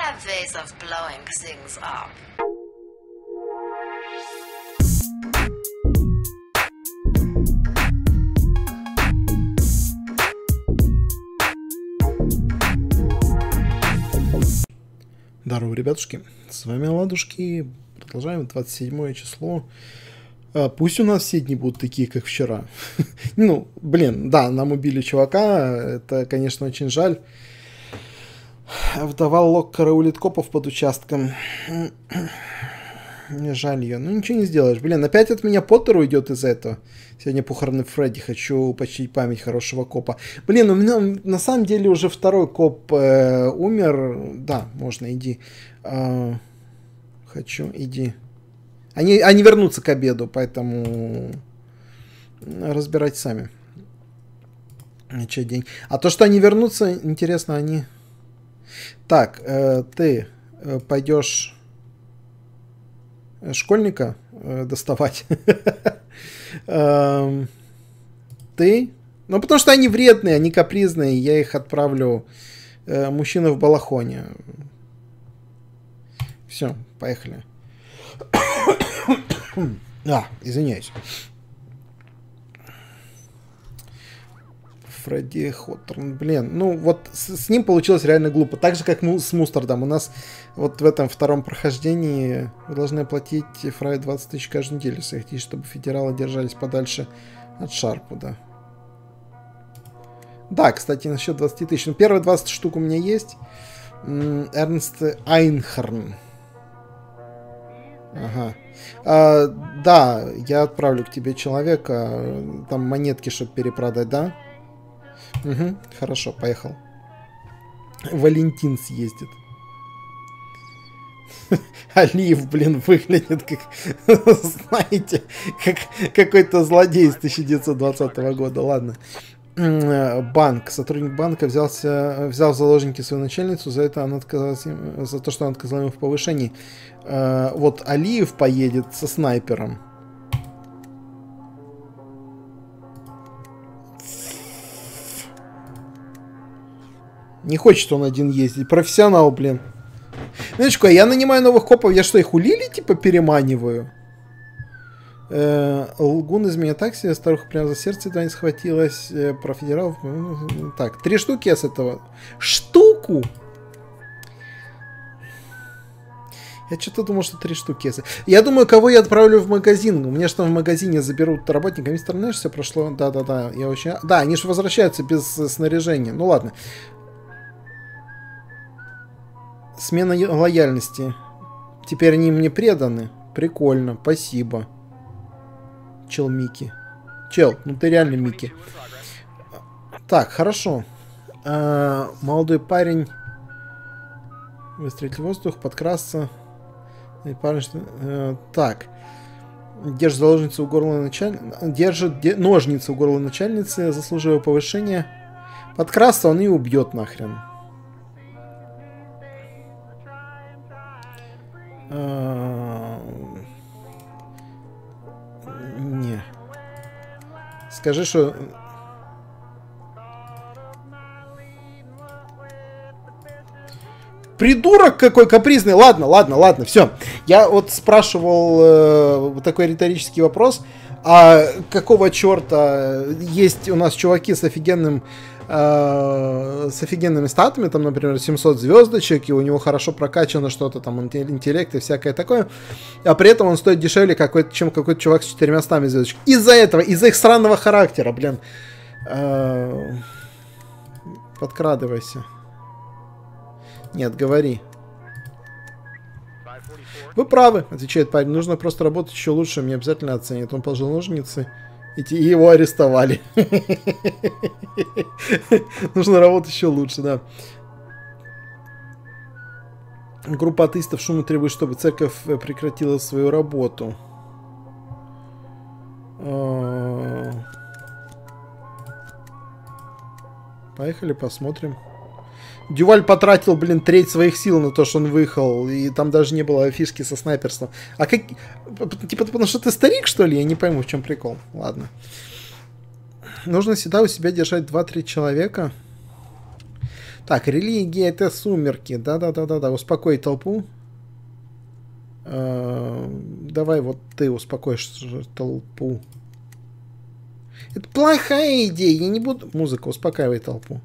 have ways of blowing things up. Здорово, ребятушки, с вами Ладушки, продолжаем 27 число. Пусть у нас все дни будут такие, как вчера. Ну, блин, да, нам убили чувака, это, конечно, очень жаль. Вдова Лок караулит копов под участком. Мне жаль ее, ну ничего не сделаешь. Блин, опять от меня Поттер уйдет из-за этого. Сегодня похороны Фредди, хочу почтить память хорошего копа. Блин, у меня на самом деле уже второй коп умер. Да, можно, иди. Хочу, иди. Они вернутся к обеду, поэтому разбирать сами. Че день. А то, что они вернутся, интересно, они... Так, ты пойдешь школьника доставать. Ты? Ну, потому что они вредные, они капризные. Я их отправлю мужчина в балахоне. Все, поехали. Извиняюсь. Фредди Хоттерн, блин, ну вот с ним получилось реально глупо. Так же, как с Мустардом. У нас вот в этом втором прохождении вы должны оплатить Фрай 20 тысяч каждую неделю своих детей, чтобы федералы держались подальше от Шарпуда. Да, кстати, насчет 20 тысяч. Ну, первые 20 штук у меня есть. Эрнст Айнхорн. Ага. Да, я отправлю к тебе человека. Там монетки, чтобы перепродать, да? Угу, хорошо, поехал. Валентин съездит. Алиев, блин, выглядит как, знаете, как какой-то злодей с 1920 года. Ладно. Банк. Сотрудник банка взял в заложники свою начальницу, за это она отказалась, за то, что она отказала ему в повышении. Вот Алиев поедет со снайпером. Не хочет он один ездить. Профессионал, блин. Знаешь, что, я нанимаю новых копов, я что, их у Лили, типа, переманиваю? Лгун из меня такси, старуха прямо за сердце едва не схватилась. Про федералов. Так, 3 штуки я с этого. Штуку? Я что-то думал, что 3 штуки. Я думаю, кого я отправлю в магазин. У меня же там в магазине заберут работника. Мистер Нэш, все прошло. Да-да-да. Я очень... Да, они же возвращаются без снаряжения. Ну ладно. Смена лояльности. Теперь они мне преданы. Прикольно. Спасибо. Чел Микки. Чел, ну ты реально Микки. Так, хорошо. Молодой парень. Выстрелить в воздух, подкрасться. Парень, так. Держит заложницу у горла начальницы. Держит ножницы у горла начальницы, заслуживая повышения. Подкрасться, он и убьет нахрен. Не. Скажи, что... Придурок какой капризный. Ладно, все. Я вот спрашивал вот такой риторический вопрос. А какого черта есть у нас чуваки с офигенными статами, там, например, 700 звездочек, и у него хорошо прокачано что-то там, интеллект и всякое такое, а при этом он стоит дешевле, чем какой-то чувак с 400 звездочек. Из-за этого, из-за их странного характера, блин. Подкрадывайся. Нет, говори. Вы правы, отвечает парень, нужно просто работать еще лучше, мне обязательно оценят. Он положил ножницы, и его арестовали. Нужно работать еще лучше, да. Группа атеистов шумно требует, чтобы церковь прекратила свою работу. Поехали, посмотрим. Дюваль потратил, блин, треть своих сил на то, что он выехал, и там даже не было фишки со снайперством. А как... Типа, потому что ты старик, что ли? Я не пойму, в чем прикол. Ладно. Нужно всегда у себя держать 2-3 человека. Так, религия это сумерки. Да-да-да-да-да. Успокой толпу. Давай вот ты успокоишь толпу. Это плохая идея. Я не буду... Музыка, успокаивай толпу.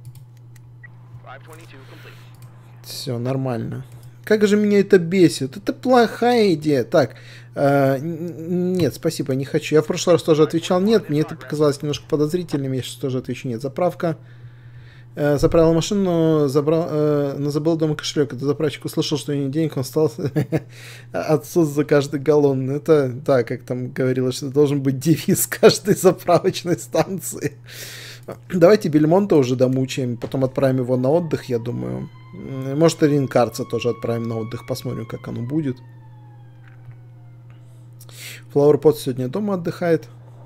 Все, нормально. Как же меня это бесит. Это плохая идея. Так, нет, спасибо, не хочу. Я в прошлый раз тоже отвечал нет. Мне это показалось немножко подозрительным. Я сейчас тоже отвечу нет. Заправка. Заправил машину, но забыл дома кошелек. Когда заправщик услышал, что у него денег, он стал отсос за каждый галлон. Это, да, как там говорилось, что должен быть девиз каждой заправочной станции. Давайте Бельмонта уже домучаем, потом отправим его на отдых, я думаю. Может, и Ринкарца тоже отправим на отдых, посмотрим, как оно будет. Флауэрпот сегодня дома отдыхает.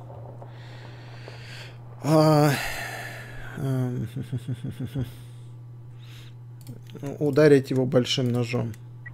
Ударить его большим ножом.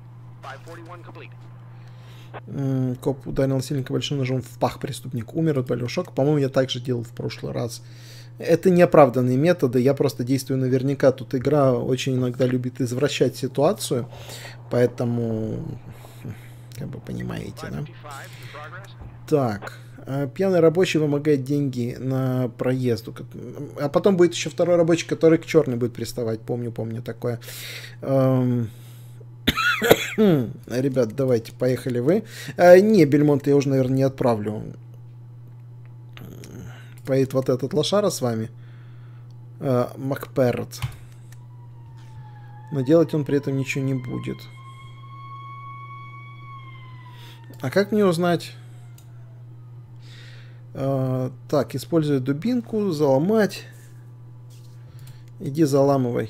Коп ударил насильника большим ножом в пах, преступник умер от болевого шока. По-моему, я так же делал в прошлый раз. Это неоправданные методы, я просто действую наверняка. Тут игра очень иногда любит извращать ситуацию, поэтому, как бы понимаете, да? Так, пьяный рабочий вымогает деньги на проезду. А потом будет еще второй рабочий, который к черной будет приставать. Помню такое. Ребят, давайте, поехали вы. Не, Бельмонта я уже, наверное, не отправлю. Поедет вот этот лошара с вами. Макперт. Но делать он при этом ничего не будет. А как мне узнать? Так, используя дубинку, заломать. Иди заламывай.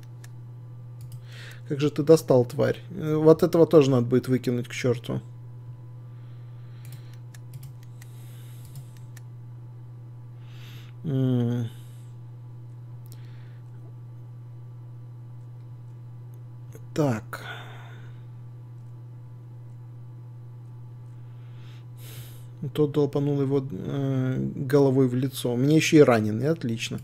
Как же ты достал, тварь. Вот этого тоже надо будет выкинуть к черту. Так. Тот долбанул его головой в лицо. Мне еще и раненый. Отлично.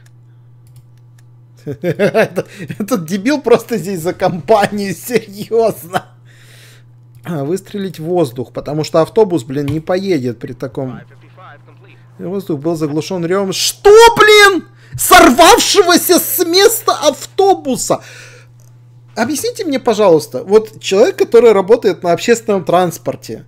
Этот дебил просто здесь за компанию. Серьезно. Выстрелить в воздух. Потому что автобус, блин, не поедет при таком... Воздух был заглушен ревом. Что, блин? Сорвавшегося с места автобуса. Объясните мне, пожалуйста. Вот человек, который работает на общественном транспорте.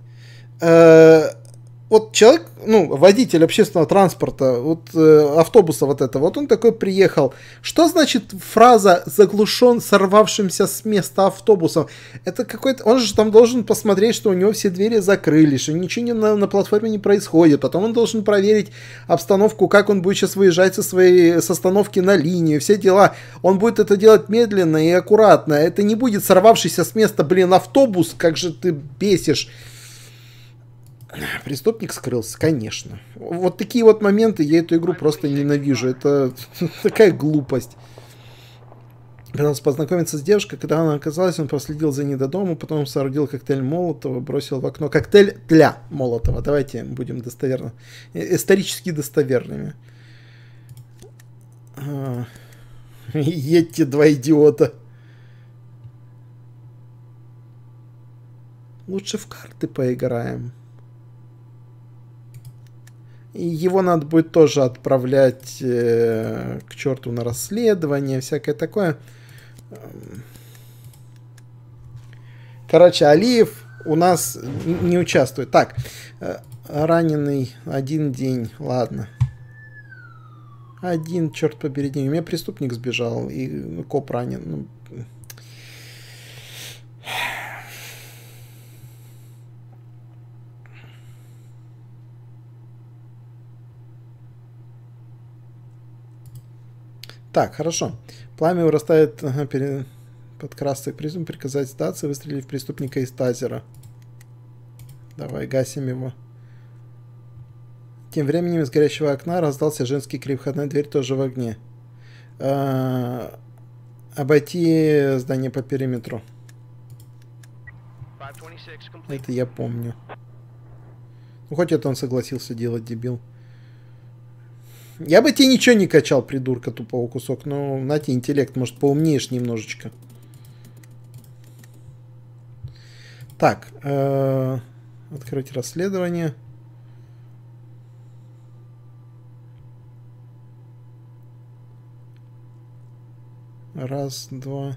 Вот человек, ну, водитель общественного транспорта, вот автобуса вот этого, вот он такой приехал. Что значит фраза «заглушен сорвавшимся с места автобусом»? Это какой-то... Он же там должен посмотреть, что у него все двери закрылись, что ничего на платформе не происходит. Потом он должен проверить обстановку, как он будет сейчас выезжать с остановки на линию, все дела. Он будет это делать медленно и аккуратно. Это не будет сорвавшийся с места, блин, автобус, как же ты бесишь. Преступник скрылся, конечно. Вот такие вот моменты, я эту игру просто ненавижу. Это такая глупость. Пытался познакомиться с девушкой, когда она оказалась, он проследил за ней до дома, потом соорудил коктейль Молотова, бросил в окно. Коктейль для Молотова. Давайте будем достоверно. Исторически достоверными. Едьте, два идиота. Лучше в карты поиграем. И его надо будет тоже отправлять к черту на расследование, всякое такое. Короче, Алиев у нас не участвует. Так, раненый 1 день, ладно. 1, черт побери, день. У меня преступник сбежал, и коп ранен. Ну, так, хорошо. Пламя вырастает под красный призм, приказать сдаться, выстрелить в преступника из тазера. Давай, гасим его. Тем временем из горящего окна раздался женский крик. Входная дверь тоже в огне. Обойти здание по периметру. Это я помню. Ну, хоть это он согласился делать, дебил. Я бы тебе ничего не качал, придурка тупого кусок. Но на тебе интеллект, может, поумнеешь немножечко. Так. Открыть расследование. Раз, два.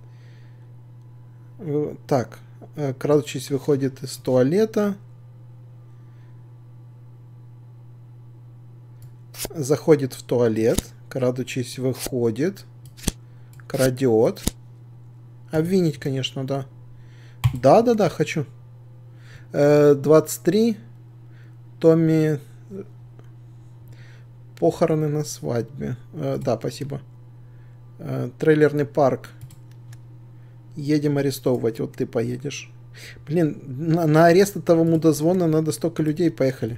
Так. Крадучись выходит из туалета. Заходит в туалет. Крадучись выходит. Крадет. Обвинить, конечно, да. Да, хочу. 23. Томми. Похороны на свадьбе. Да, спасибо. Трейлерный парк. Едем арестовывать. Вот ты поедешь. Блин, на арест этого мудозвона надо столько людей. Поехали.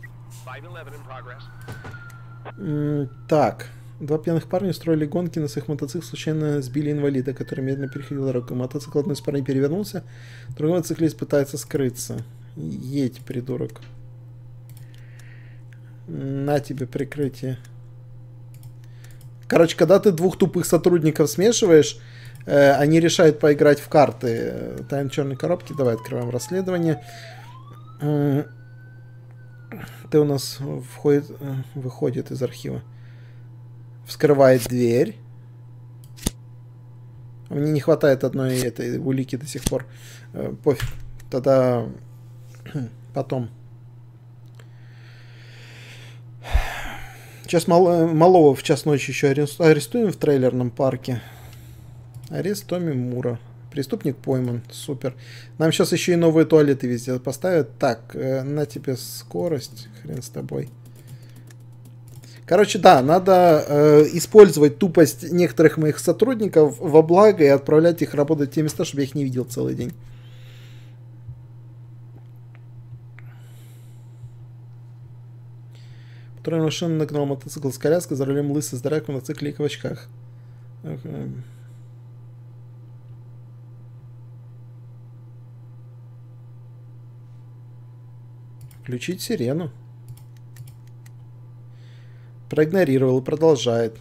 Так. Два пьяных парня устроили гонки на своих мотоциклах, случайно сбили инвалида, который медленно переходил дорогу. Мотоцикл одной из парней перевернулся, другой мотоциклист пытается скрыться. Едь, придурок. На тебе прикрытие. Короче, когда ты двух тупых сотрудников смешиваешь, они решают поиграть в карты. Тайна черной коробки. Давай открываем расследование. Ты у нас выходит из архива. Вскрывает дверь. Мне не хватает одной этой улики до сих пор. Пофиг. Тогда потом. Сейчас малого в час ночи еще арестуем в трейлерном парке. Арест Томми Мура. Преступник пойман. Супер. Нам сейчас еще и новые туалеты везде поставят. Так, на тебе скорость. Хрен с тобой. Короче, да, надо использовать тупость некоторых моих сотрудников во благо и отправлять их работать в те места, чтобы я их не видел целый день. Патрульная машина нагнал мотоцикл с коляской, за рулем лысый здоровяк в мотоцикле и в очках. Включить сирену. Проигнорировал и продолжает.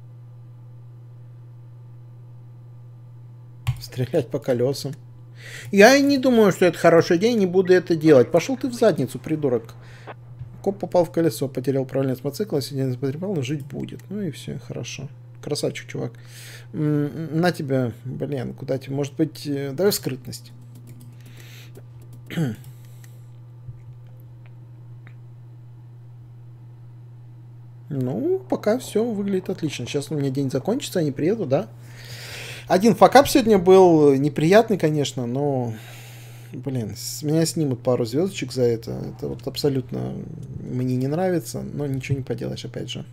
Стрелять по колесам. Я и не думаю, что это хороший день, не буду это делать. Пошел ты в задницу, придурок. Коп попал в колесо, потерял управление с мотоцикла, сидя не потребал, но жить будет. Ну и все, хорошо. Красавчик, чувак. На тебя, блин, куда тебе? Может быть, давай скрытность. Ну, пока все выглядит отлично. Сейчас у меня день закончится, они приедут, да? Один факап сегодня был неприятный, конечно, но, блин, с меня снимут пару звездочек за это. Это вот абсолютно мне не нравится, но ничего не поделаешь, опять же.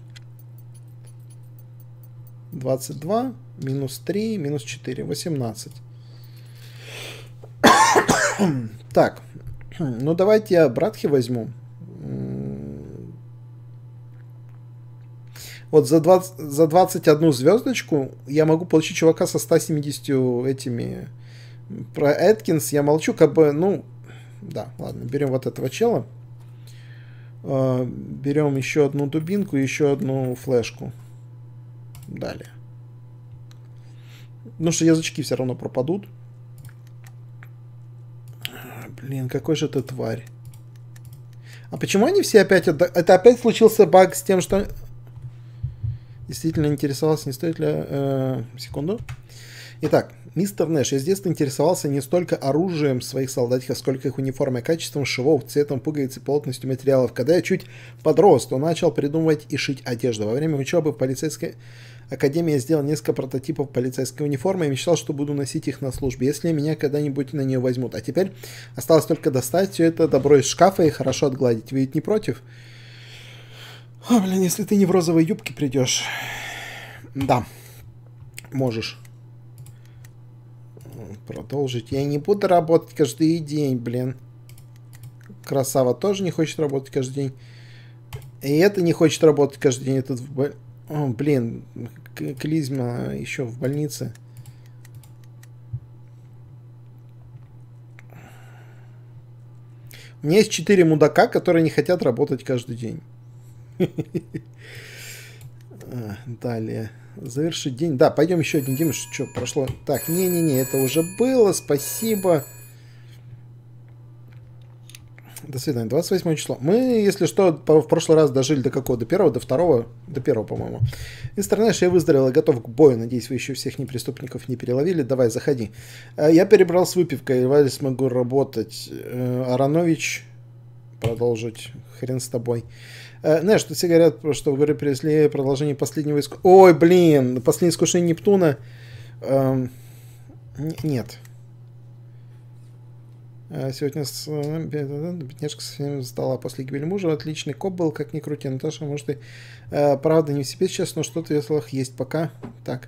22, минус 3, минус 4, 18. Так, ну давайте я братхи возьму. Вот за 21 звездочку я могу получить чувака со 170 этими. Про Эткинс я молчу, как бы, ну, да, ладно, берем вот этого чела. Берем еще одну дубинку и еще одну флешку. Далее. Ну что язычки все равно пропадут. Блин, какой же ты тварь. А почему они все опять... Это опять случился баг с тем, что... Действительно интересовался, не стоит ли... секунду. Итак, мистер Нэш, я с детства интересовался не столько оружием своих солдатиков, сколько их униформой, качеством швов, цветом пуговиц и плотностью материалов. Когда я чуть подрос, то начал придумывать и шить одежду. Во время учебы в полицейской академии я сделал несколько прототипов полицейской униформы и мечтал, что буду носить их на службе, если меня когда-нибудь на нее возьмут. А теперь осталось только достать все это добро из шкафа и хорошо отгладить. Вы ведь не против? О, блин, если ты не в розовой юбке придешь. Да, можешь. Продолжить. Я не буду работать каждый день, блин. Красава тоже не хочет работать каждый день. И это не хочет работать каждый день. Этот О, блин, клизма еще в больнице. У меня есть 4 мудака, которые не хотят работать каждый день. Далее. Завершить день. Да, пойдем еще один день. Что, прошло? Так, не-не-не, это уже было. Спасибо. До свидания. 28 число. Мы, если что, в прошлый раз дожили до какого? До первого, до второго? До первого, по-моему. И странаешь, я выздоровел и готов к бою. Надеюсь, вы еще всех неприступников не переловили. Давай, заходи. Я перебрал с выпивкой. Едва ли смогу работать. Аронович. Продолжить. Хрен с тобой. Знаешь, тут все говорят, что в горе привезли продолжение последнего искушения. Ой, блин, последнее искушение Нептуна. Нет. Сегодня бедняжка совсем сдала после гибели мужа. Отличный коп был, как ни крути. Наташа, может, и правда не в себе сейчас, но что-то в веселых есть пока. Так.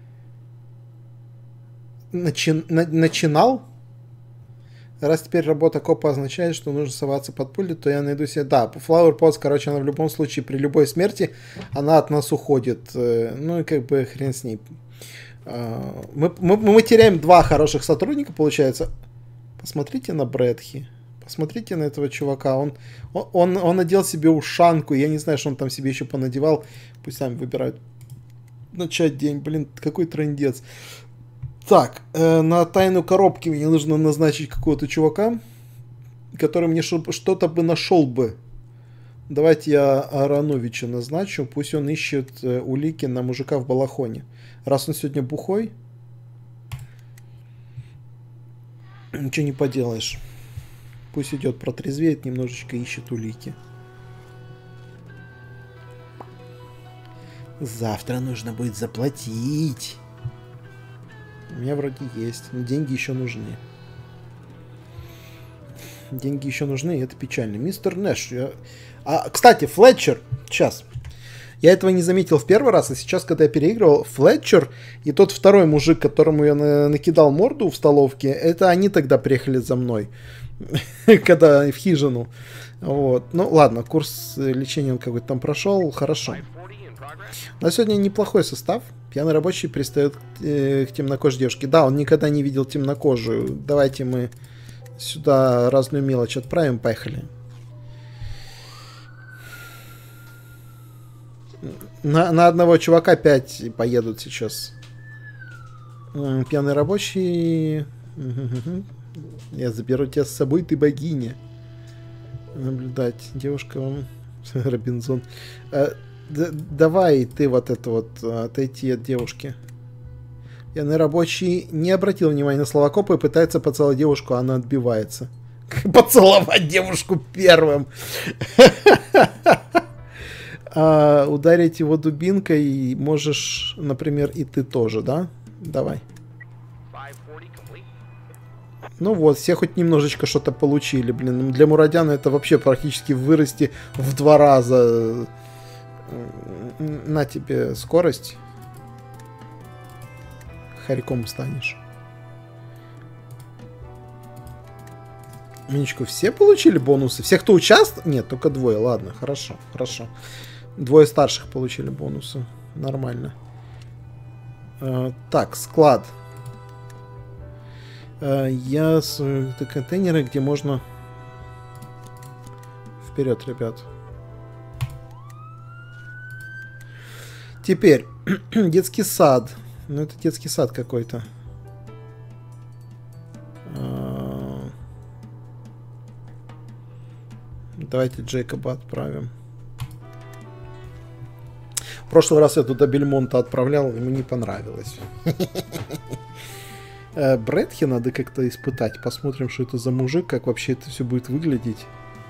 Начинал? Раз теперь работа копа означает, что нужно соваться под пули, то я найду себе... Да, Flower Pots, короче, она в любом случае, при любой смерти, она от нас уходит. Ну и как бы хрен с ней. Мы теряем 2 хороших сотрудника, получается. Посмотрите на Брэдхи. Посмотрите на этого чувака. Он надел себе ушанку. Я не знаю, что он там себе еще понадевал. Пусть сами выбирают. Начать день. Блин, какой трындец. Так, на тайну коробки мне нужно назначить какого-то чувака, который мне что-то бы нашел бы. Давайте я Ароновича назначу. Пусть он ищет улики на мужика в балахоне. Раз он сегодня бухой, ничего не поделаешь. Пусть идет, протрезвеет, немножечко ищет улики. Завтра нужно будет заплатить. У меня вроде есть, но деньги еще нужны. Деньги еще нужны, и это печально. Мистер Нэш. Кстати, Флетчер. Сейчас. Я этого не заметил в первый раз, а сейчас, когда я переигрывал, Флетчер и тот второй мужик, которому я накидал морду в столовке, это они тогда приехали за мной. Когда в хижину. Вот. Ну, ладно, курс лечения он какой-то там прошел. Хорошо. На сегодня неплохой состав. Пьяный рабочий пристает к темнокожей девушке. Да, он никогда не видел темнокожую. Давайте мы сюда разную мелочь отправим. Поехали. На одного чувака 5 поедут сейчас. Пьяный рабочий. Я заберу тебя с собой, ты богиня. Наблюдать. Девушка вам... Робинзон. Давай ты вот это вот отойти от девушки. Пьяный рабочий не обратил внимания на слова копа и пытается поцеловать девушку, а она отбивается. Поцеловать девушку первым. Ударить его дубинкой можешь, например, и ты тоже, да? Давай. Ну вот, все хоть немножечко что-то получили, блин. Для Мурадяна это вообще практически вырасти в 2 раза. На тебе скорость. Хорьком станешь. Миничку, все получили бонусы? Все, кто участвовал? Нет, только 2. Ладно, хорошо, хорошо. 2 старших получили бонусы. Нормально. Так, склад. Это контейнеры, где можно... Вперед, ребят. Теперь, детский сад. Ну, это детский сад какой-то. Давайте Джейкоба отправим. В прошлый раз я туда Бельмонта отправлял, ему не понравилось. Брэдхи надо как-то испытать. Посмотрим, что это за мужик, как вообще это все будет выглядеть.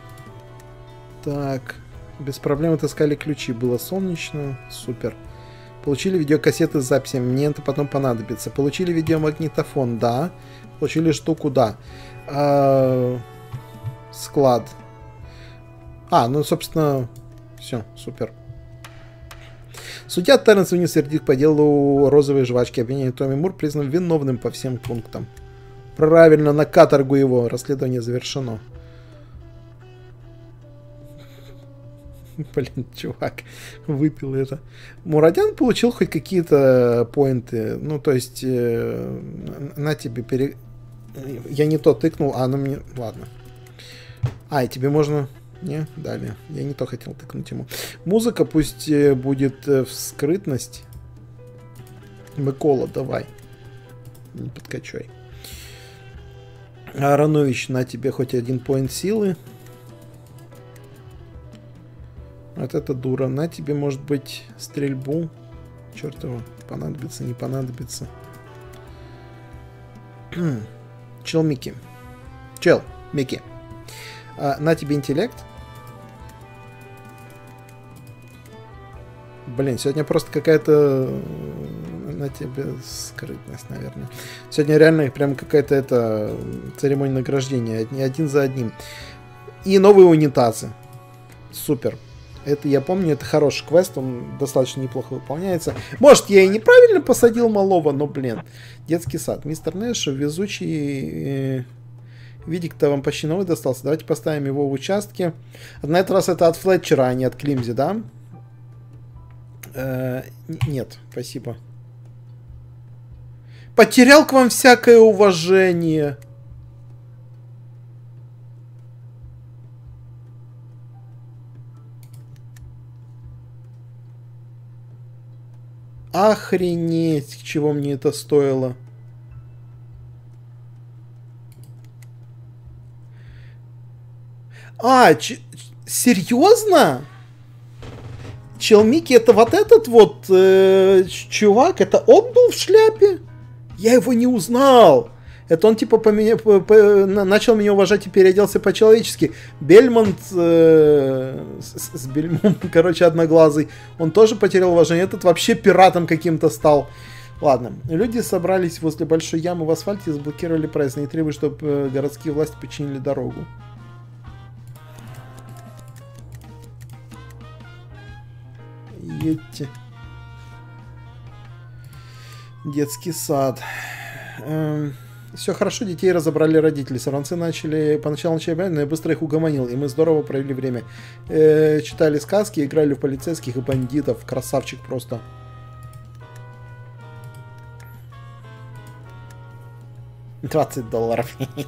Так. Без проблем отыскали ключи. Было солнечно. Супер. Получили видеокассеты с записями. Мне это потом понадобится. Получили видеомагнитофон. Да. Получили штуку. Да. Склад. Ну, собственно, все. Супер. Судья Терренс вынес вердикт по делу розовой жвачки. Обвинение Томми Мур признан виновным по всем пунктам. Правильно, на каторгу его. Расследование завершено. Блин, чувак, выпил это. Мурадян получил хоть какие-то поинты. Ну, то есть, на тебе Я не то тыкнул, а оно мне... Ладно. И тебе можно... Не, далее. Я не то хотел тыкнуть ему. Музыка пусть будет в скрытность. Микола, давай. Не подкачай. Аронович, на тебе хоть 1 поинт силы. Вот это дура. На тебе, может быть, стрельбу. Черт его, понадобится, не понадобится. Чел Микки. Чел Микки. На тебе интеллект. Блин, сегодня просто какая-то... На тебе скрытность, наверное. Сегодня реально прям какая-то это церемония награждения. Один за одним. И новые унитазы. Супер. Это я помню, это хороший квест, он достаточно неплохо выполняется. Может, я и неправильно посадил малого, но, блин. Детский сад. Мистер Нэш, везучий... Видик-то вам почти новый достался. Давайте поставим его в участке. На этот раз это от Флетчера, а не от Климзи, да? Нет, спасибо. Потерял к вам всякое уважение. Охренеть, чего мне это стоило. Серьезно? Челмики это вот этот вот чувак, это он был в шляпе? Я его не узнал. Это он типа начал меня уважать и переоделся по-человечески. Бельмонт с бельмом, короче, одноглазый. Он тоже потерял уважение. Этот вообще пиратом каким-то стал. Ладно. Люди собрались возле большой ямы в асфальте и заблокировали проезд. И требуют, чтобы городские власти починили дорогу. Едьте. Детский сад. Все хорошо, детей разобрали родители. Сорванцы поначалу начали бегать, но я быстро их угомонил, и мы здорово провели время. Читали сказки, играли в полицейских и бандитов. Красавчик просто. $20.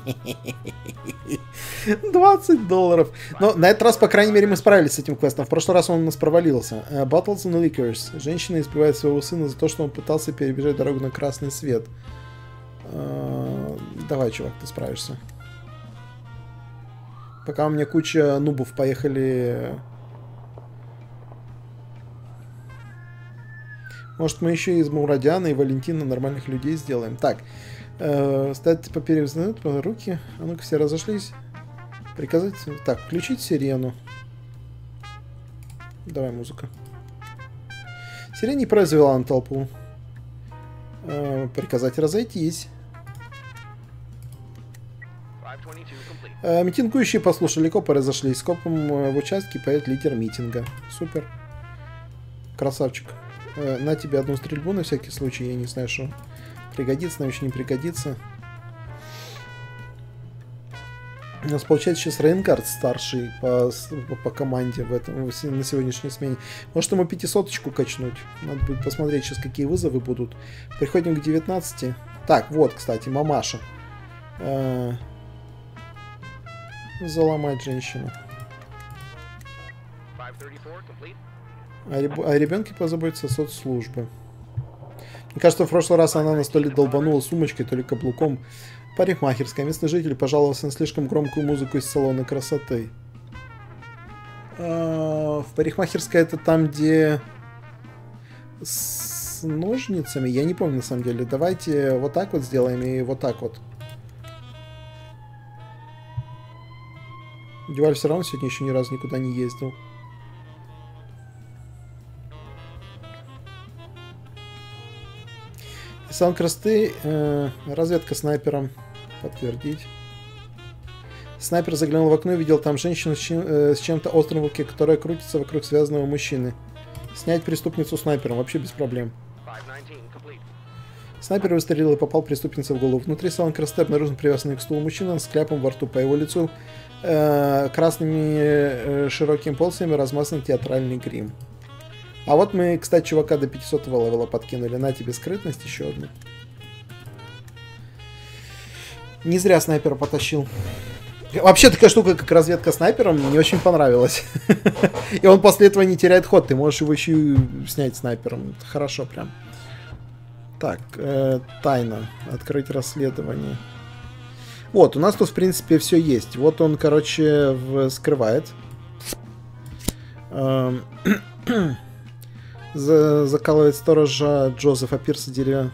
$20. Но на этот раз, по крайней мере, мы справились с этим квестом. В прошлый раз он у нас провалился. Battles and Liquors. Женщина избивает своего сына за то, что он пытался перебежать дорогу на красный свет. Давай, чувак, ты справишься. Пока у меня куча нубов, поехали. Может, мы еще из Мурадиана и Валентина нормальных людей сделаем. Так. Стать поперек руки. А ну-ка, все разошлись. Приказать. Так, включить сирену. Давай, музыка. Сирена не произвела на толпу. Приказать разойтись. Митингующие послушали копы, разошлись. С копом в участке поет лидер митинга. Супер. Красавчик. На тебе 1 стрельбу на всякий случай. Я не знаю, что пригодится, нам еще не пригодится. У нас получается сейчас Рейнгард старший по команде на сегодняшней смене. Может ему 500-очку качнуть. Надо будет посмотреть сейчас, какие вызовы будут. Приходим к 19. Так, вот, кстати, мамаша. Заломать женщину. О ребенке позаботиться соцслужбы. Мне кажется, в прошлый раз она нас то ли долбанула сумочкой, то ли каблуком. Парикмахерская. Местный житель пожаловался на слишком громкую музыку из салона красоты. В парикмахерской это там, где с ножницами. Я не помню на самом деле. Давайте вот так вот сделаем и вот так вот. Дюваль все равно сегодня еще ни разу никуда не ездил. Салон красоты. Разведка снайпером. Подтвердить. Снайпер заглянул в окно и видел там женщину с чем-то острым в руке, которая крутится вокруг связанного мужчины. Снять преступницу снайпером. Вообще без проблем. Снайпер выстрелил и попал преступнице в голову. Внутри салона красоты обнаружен привязанный к стулу мужчина с кляпом во рту. По его лицу красными широкими полосами размазан театральный грим. А вот мы, кстати, чувака до 500-го левела подкинули. На тебе скрытность еще одну. Не зря снайпера потащил. Вообще такая штука, как разведка снайпером, мне очень понравилась. И он после этого не теряет ход. Ты можешь его еще и снять снайпером. Это хорошо прям. Так, тайна. Открыть расследование. Вот, у нас тут, в принципе, все есть. Вот он, короче, скрывает. Закалывает сторожа Джозефа Пирса дерева.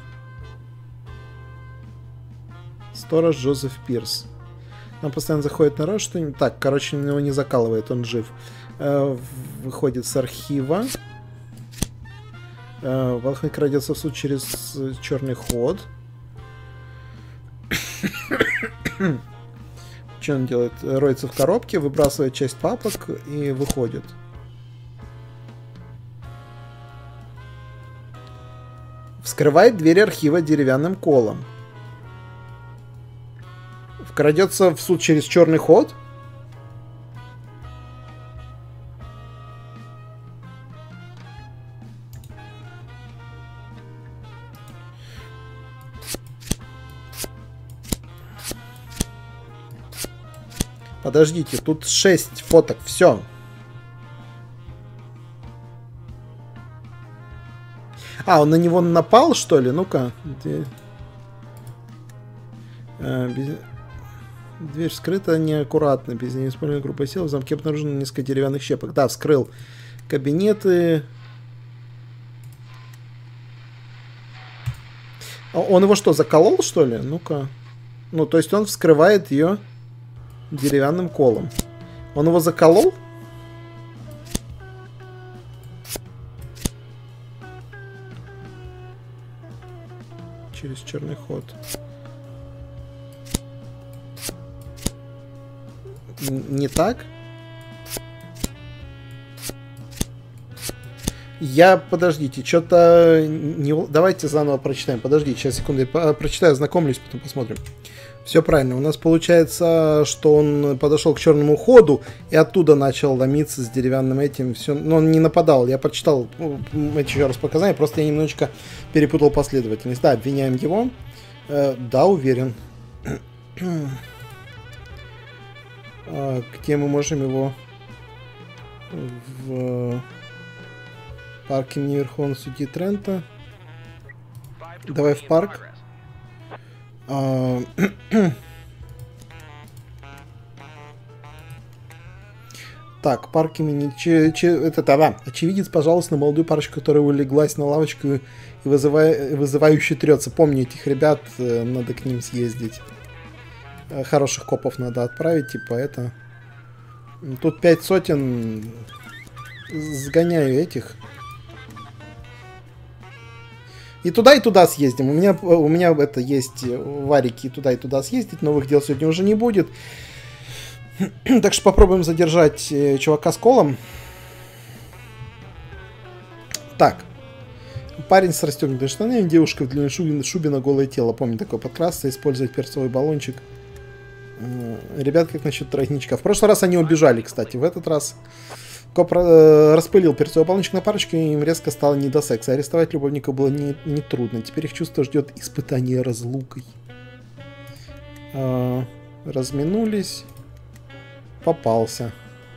Сторож Джозеф Пирс. Он постоянно заходит на рост, что-нибудь. Так, короче, его не закалывает, он жив. Выходит с архива. Волхник крадется в суд через черный ход. Что он делает? Роется в коробке, выбрасывает часть папок и выходит. Вскрывает дверь архива деревянным колом. Вкрадется в суд через черный ход. Подождите, тут 6 фоток, все. А, он на него напал, что ли? Ну-ка. Дверь скрыта неаккуратно, без неиспользованной группы сил. В замке обнаружено несколько деревянных щепок. Да, вскрыл кабинеты. Он его что, заколол, что ли? Ну-ка. Ну, то есть он вскрывает ее деревянным колом. Он его заколол? Через черный ход. Не так? Подождите, что-то... Давайте заново прочитаем. Подождите, сейчас, секунду. Я прочитаю, ознакомлюсь, потом посмотрим. Все правильно. У нас получается, что он подошел к черному ходу и оттуда начал ломиться с деревянным этим. Все. Но он не нападал. Я прочитал еще раз показания, просто я немножечко перепутал последовательность. Да, обвиняем его. Да, уверен. Где мы можем его в парке имени Верховного судьи Трента. Давай в парк. Так, парк имени... Очевидец, пожалуйста, на молодую парочку, которая улеглась на лавочку и вызывающе трется. Помню этих ребят, надо к ним съездить. Хороших копов надо отправить, типа это... Тут 5 сотен... Сгоняю этих. И туда съездим. У меня это есть варики и туда съездить. Новых дел сегодня уже не будет. Так что попробуем задержать чувака с колом. Так. Парень с расстегнутыми штанами, девушка в длинной шубе на голое тело. Помню такое, подкрасться, использовать перцовый баллончик. Ребят, как насчет тройничка? В прошлый раз они убежали, кстати. В этот раз коп распылил перцовый баллончик на парочку, и им резко стало не до секса. Арестовать любовника было не трудно. Теперь их чувство ждет испытание разлукой. Разминулись. Попался.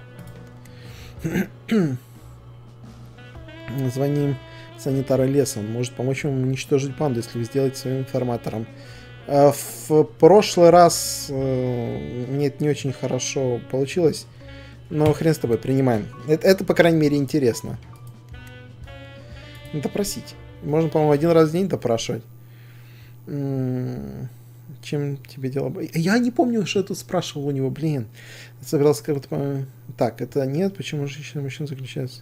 Звоним санитару леса. Он может помочь вам уничтожить банду, если вы сделаете своим информатором. В прошлый раз мне это не очень хорошо получилось. Но хрен с тобой, принимаем. Это по крайней мере, интересно. Допросить. Можно, по-моему, один раз в день допрашивать. Чем тебе дело... Я не помню, что я тут спрашивал у него, блин. Собирался как-то... Так, это нет. Почему женщина и мужчина заключаются?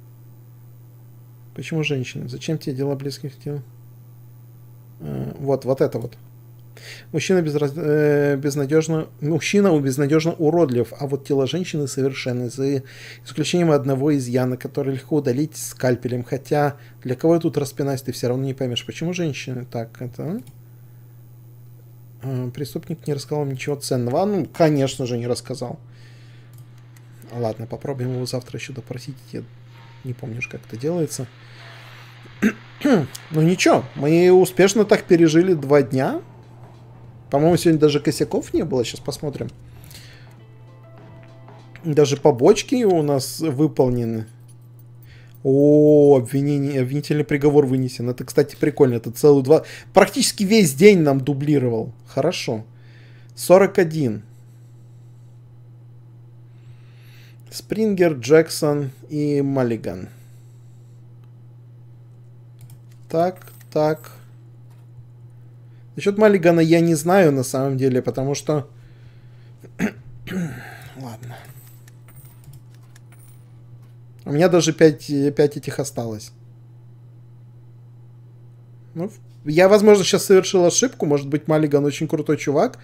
Почему женщина? Зачем тебе дела близких дел? Вот это вот. Мужчина безнадежно уродлив, а вот тело женщины совершенно, за исключением одного изъяна, который легко удалить скальпелем. Хотя для кого я тут распинаюсь, ты все равно не поймешь, почему женщины так это... Преступник не рассказал ничего ценного. Ну, конечно же, не рассказал. Ладно, попробуем его завтра еще допросить. Я не помню, как это делается. Ну ничего, мы успешно так пережили 2 дня. По-моему, сегодня даже косяков не было. Сейчас посмотрим. Даже побочки у нас выполнены. О, обвинительный приговор вынесен. Это, кстати, прикольно. Это практически весь день нам дублировал. Хорошо. 41. Спрингер, Джексон и Маллиган. Так. Насчет Маллигана я не знаю на самом деле, потому что... Ладно. У меня даже 5 этих осталось. Ну, я, возможно, сейчас совершил ошибку. Может быть, Маллиган очень крутой чувак.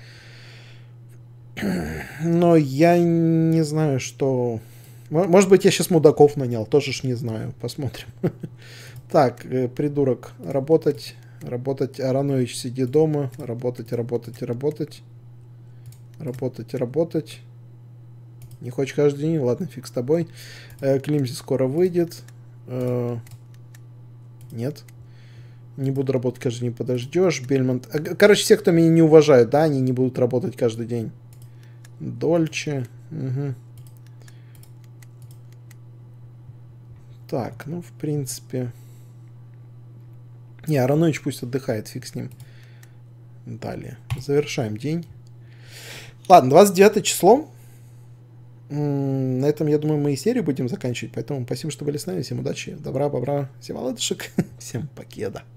Но я не знаю, что... Может быть, я сейчас мудаков нанял. Тоже ж не знаю. Посмотрим. Так, придурок. Работать. Аранович, сиди дома. Работать. Не хочешь каждый день? Ладно, фиг с тобой. Климзи скоро выйдет. Нет. Не буду работать каждый день, подождешь. Бельмонт. Короче, все, кто меня не уважают, да, они не будут работать каждый день. Дольче. Угу. Так, ну, в принципе... Не, Аронович пусть отдыхает, фиг с ним. Далее. Завершаем день. Ладно, 29 число. На этом, я думаю, мы и серию будем заканчивать. Поэтому спасибо, что были с нами. Всем удачи, добра, бобра, всем оладушек. Всем покеда.